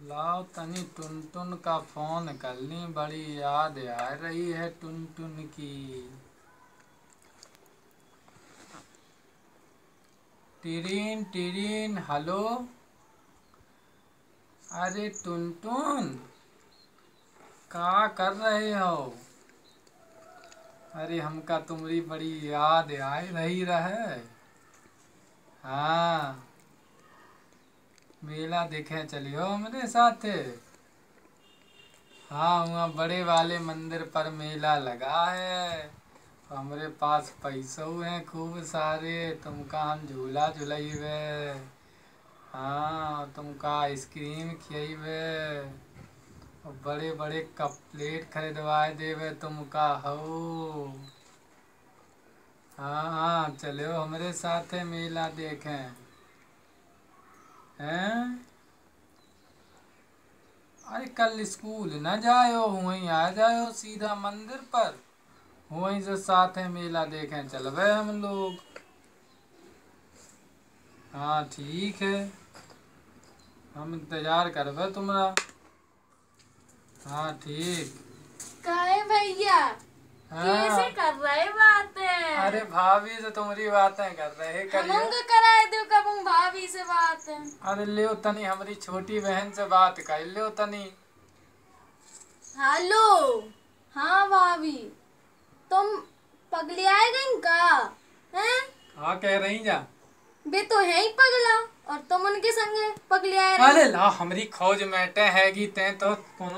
लाओ तनी टुनटुन का फोन कर ली, बड़ी याद आ रही है टुनटुन की। टिरिन टिरिन, हेलो। अरे टुनटुन, क्या कर रहे हो? अरे हमका तुम्हारी बड़ी याद आ रही रहे। हाँ, मेला देखे चलियो मेरे साथ। हाँ, वहाँ बड़े वाले मंदिर पर मेला लगा है। हमरे पास पैसों हैं खूब सारे, तुमका हम झूला झुलैबे। हाँ, तुमका आइसक्रीम खियैबे और बड़े बड़े कप प्लेट खरीदवाए देवे तुमका हो। हाँ हाँ, चलो हमरे साथ मेला देखें। हैं? अरे कल स्कूल न जायो, वहीं आ जायो सीधा मंदिर पर। वहीं से साथ मेला देखें चलबे हम लोग। हाँ ठीक है, हम इंतजार करबे तुम्हारा। हाँ ठीक। काहे भैया, कैसे हाँ, कर रहे बातें? अरे भाभी से तुम्हारी बातें कर रहे करिए। हमको कराए दो कब भाभी से बात। अरे ले तनी हमारी छोटी बहन से बात कर लो तनी। हेलो। हाँ भाभी, तुम पगलियाए गई का? हैं? हाँ कह रही जा। बे तो है ही पगला, और तुम उनके संग पगलियाए अरे रही। ला हमारी खोज मैटे हैगी ते तो